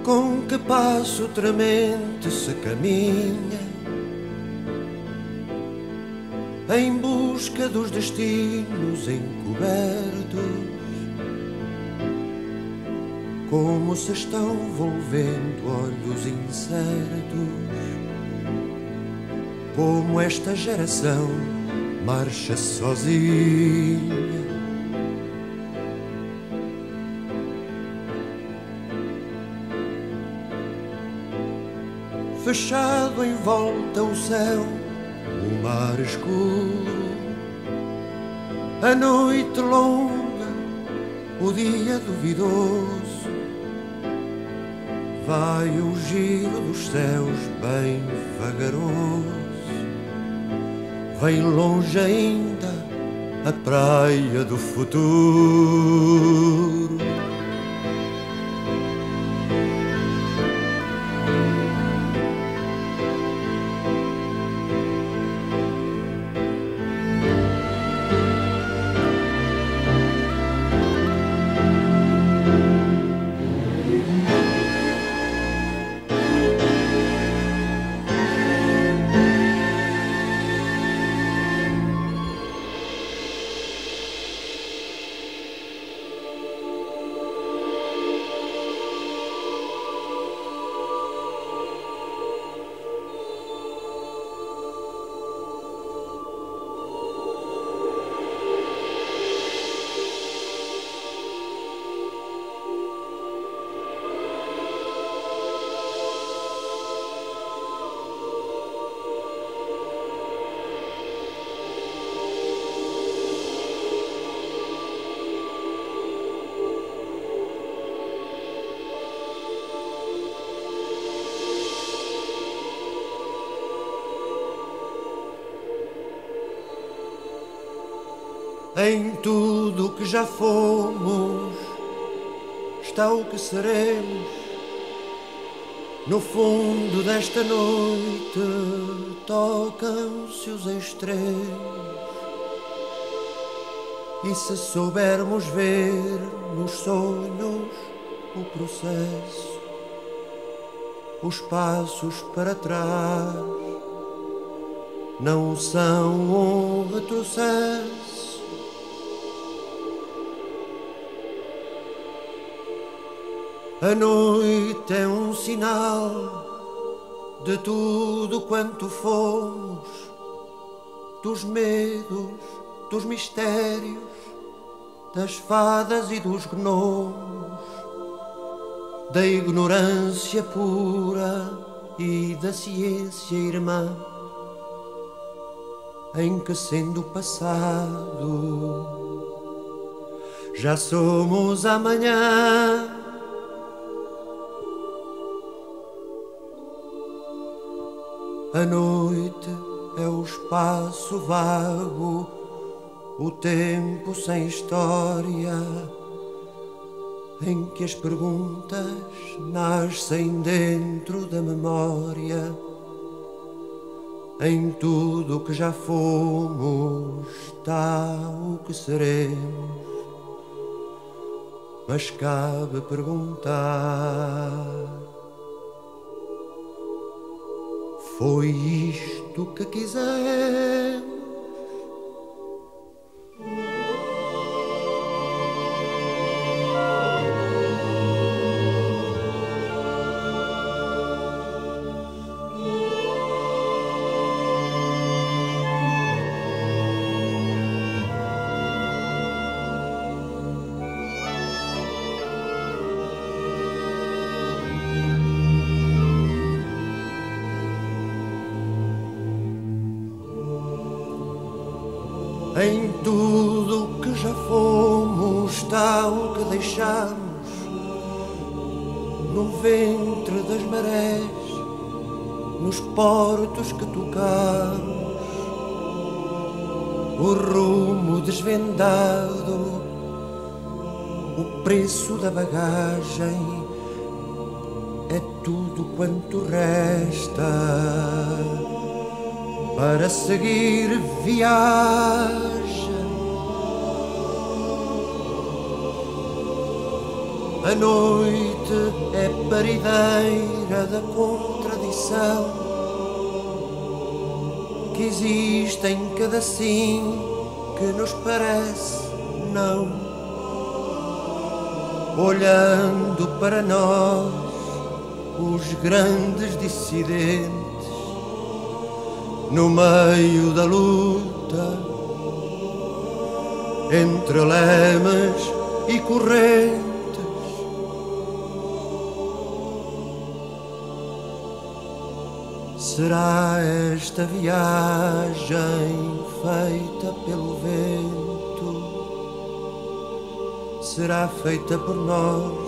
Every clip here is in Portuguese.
Com que passo tremente se caminha em busca dos destinos encobertos, como se estão volvendo olhos incertos, como esta geração marcha sozinha. Fechado em volta o céu, o mar escuro, a noite longa, o dia duvidoso, vai o giro dos céus bem vagaroso, vem longe ainda a praia do futuro. Em tudo o que já fomos está o que seremos. No fundo desta noite tocam-se os extremos. E se soubermos ver nos sonhos o processo, os passos para trás não são um retrocesso. A noite é um sinal de tudo quanto fomos, dos medos, dos mistérios, das fadas e dos gnomos, da ignorância pura e da ciência irmã, em que, sendo passado, já somos amanhã. A noite é o espaço vago, o tempo sem história, em que as perguntas nascem dentro da memória. Em tudo o que já fomos está o que seremos, mas cabe perguntar: foi isto que quisemos? Em tudo o que já fomos está o que deixamos no ventre das marés, nos portos que tocamos, o rumo desvendado, o preço da bagagem, é tudo quanto resta para seguir viagem. A noite é parideira da contradição que existe em cada sim que nos parece não. Olhando para nós, os grandes dissidentes, no meio da luta, entre lemas e correntes, será esta viagem feita pelo vento? Será feita por nós,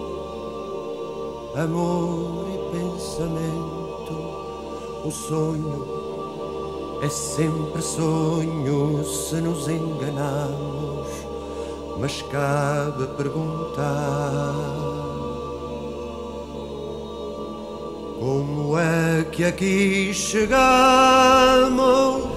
amor e pensamento? O sonho é sempre sonho se nos enganamos, mas cabe perguntar: como é que aqui chegamos?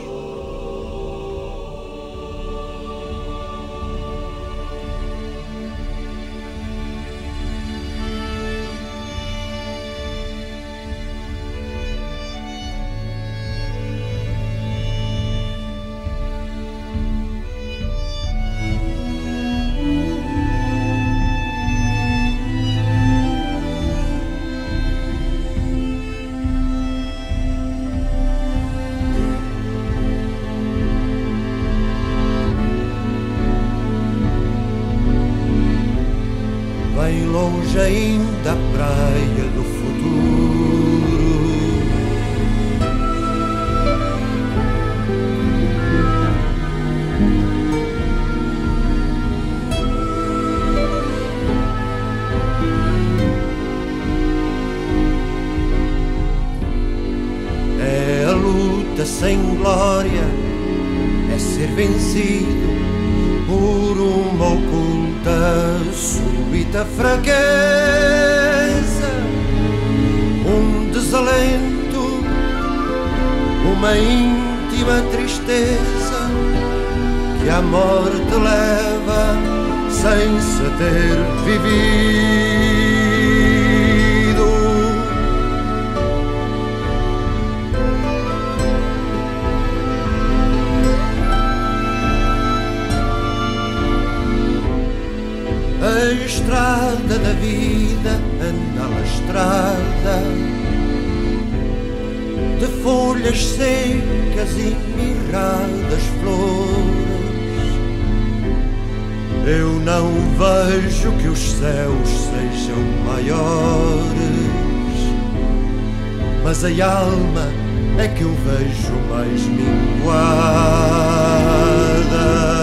Bem longe ainda a praia do futuro, é a luta sem glória, é ser vencido por uma oculta súbita fraqueza, um desalento, uma íntima tristeza que a morte leva sem se ter vivido. A estrada da vida anda lastrada de folhas secas e mirradas flores. Eu não vejo que os céus sejam maiores, mas a alma é que eu vejo mais minguada.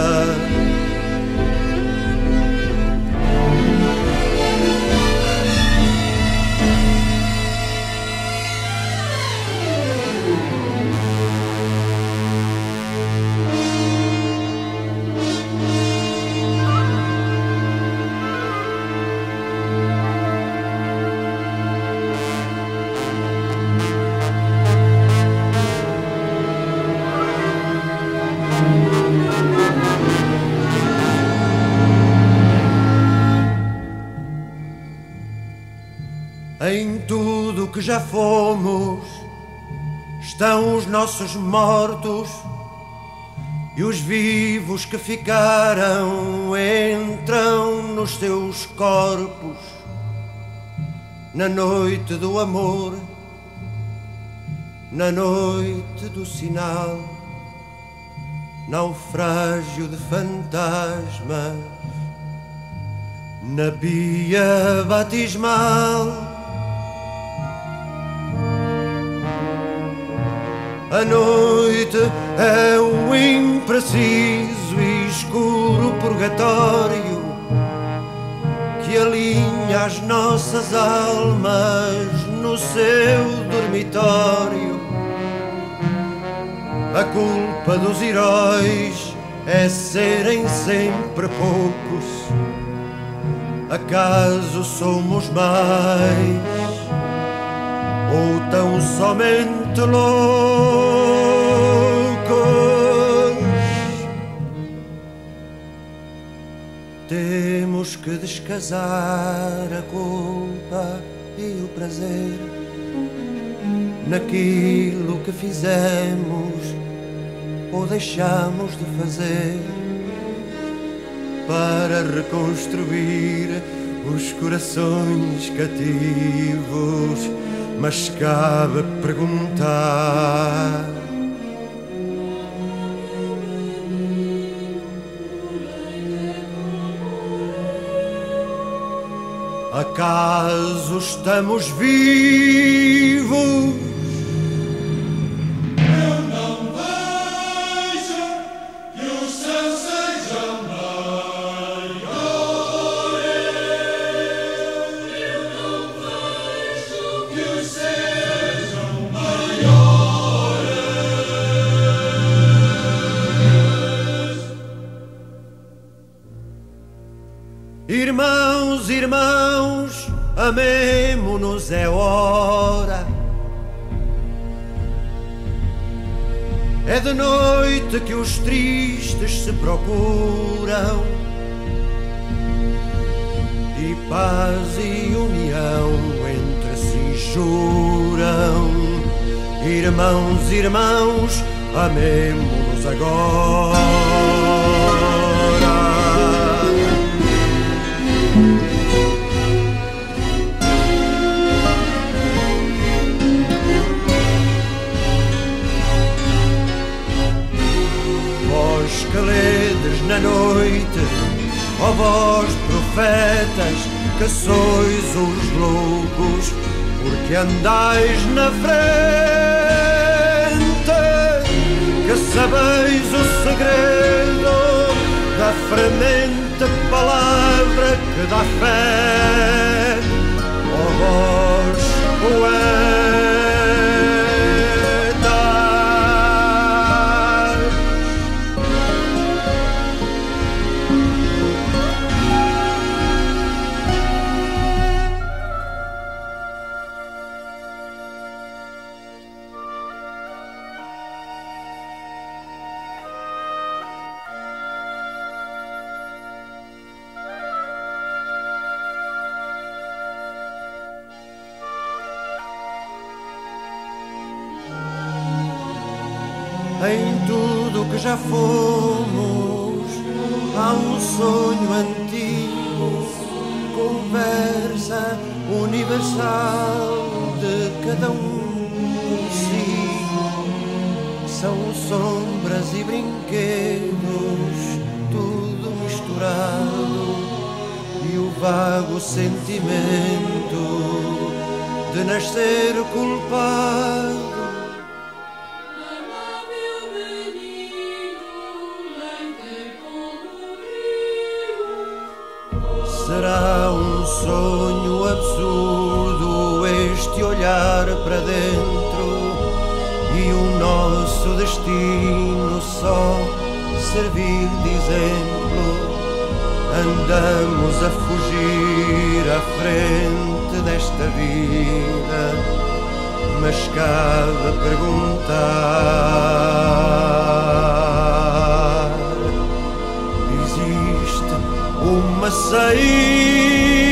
Em tudo que já fomos estão os nossos mortos, e os vivos que ficaram entram nos seus corpos. Na noite do amor, na noite do sinal, naufrágio de fantasmas, na pia batismal. A noite é o impreciso e escuro purgatório que alinha as nossas almas no seu dormitório. A culpa dos heróis é serem sempre poucos. Acaso somos mais ou tão somente loucos? Temos que descasar a culpa e o prazer naquilo que fizemos ou deixamos de fazer, para reconstruir os corações cativos. Mas cabe perguntar: acaso estamos vivos? Eu não vejo que o céu seja maior. Eu não vejo que os sejam maiores. Irmãos, irmãos, amemo-nos, é hora. É de noite que os tristes se procuram, e paz e união entre si juram. Irmãos, irmãos, amemo-nos agora. Que ledes na noite, ó vós profetas, que sois os loucos, porque andais na frente, que sabeis o segredo da fremente palavra que dá fé, ó vós poetas. Em tudo que já fomos, há um sonho antigo, conversa universal de cada consigo. São sombras e brinquedos, tudo misturado, e o vago sentimento de nascer culpado. Será um sonho absurdo este olhar para dentro, e o nosso destino só servir de exemplo. Andamos a fugir à frente desta vida, mas cabe perguntar: existe uma saída?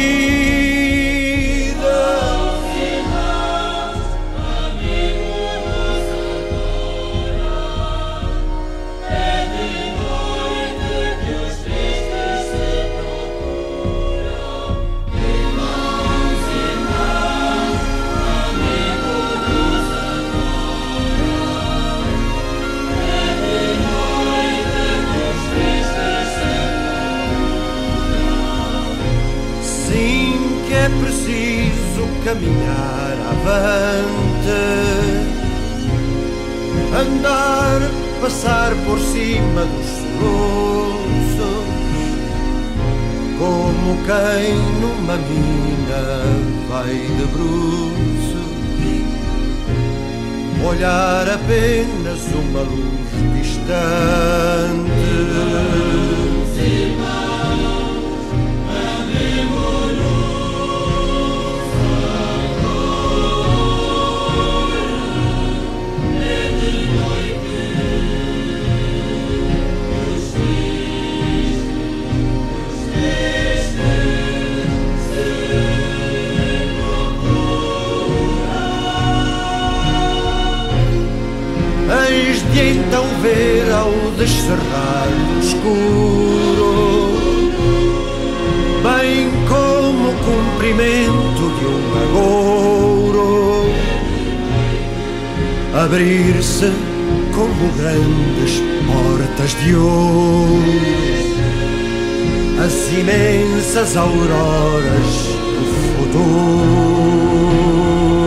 É preciso caminhar avante, andar, passar por cima dos soluços, como quem numa mina vai de bruços, olhar apenas uma luz distante. de então ver ao descerrar do escuro, bem como o comprimento de um agouro, abrir-se como grandes portas de ouro, as imensas auroras do futuro.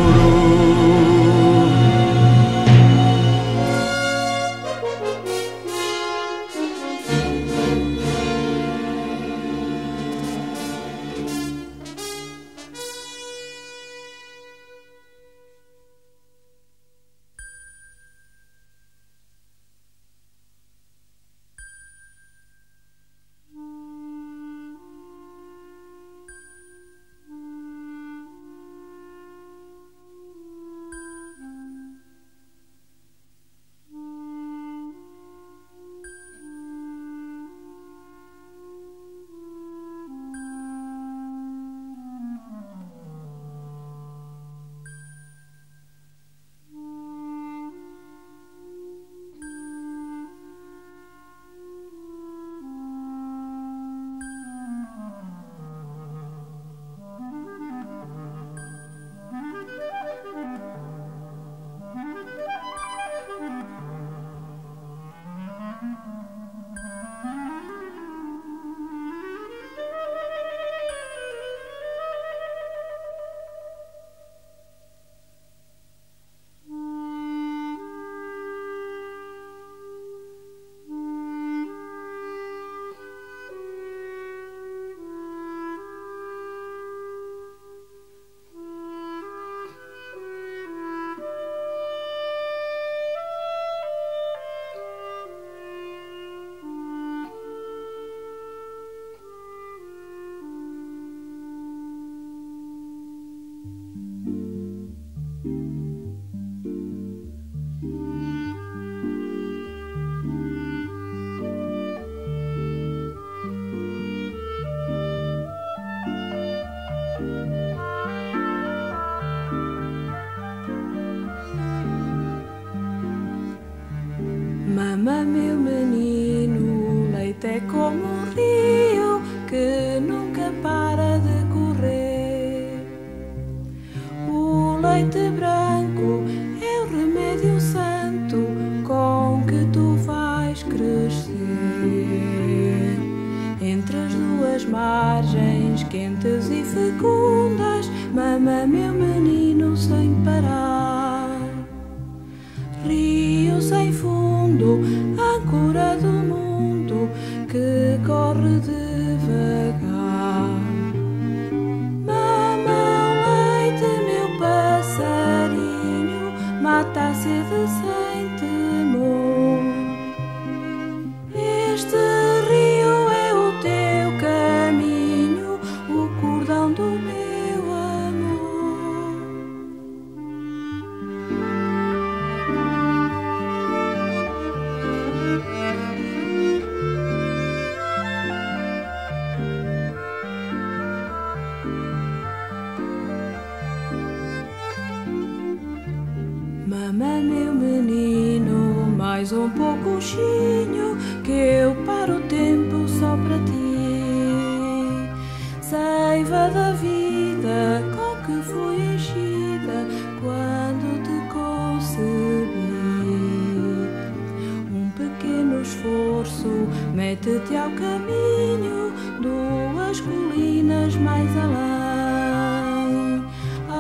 Mama, meu menino, o leite é como um rio que nunca para de correr. O leite branco é o remédio santo com que tu vais crescer. Entre as duas margens quentes e fecundas, mama, meu menino, sem parar. Rio sem fundo, âncora do mundo que corre devagar. Mama o leite, meu passarinho, mata a sede sem temor. Este rio é o teu caminho, o cordão do meu amor. Mama, meu menino, mais um pouquinho que eu paro o tempo só para ti. Seiva da vida com que fui enchida quando te concebi. Um pequeno esforço mete-te ao caminho, duas colinas mais além.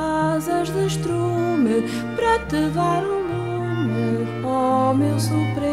Asas de estrume para te dar o lume, ó meu supremo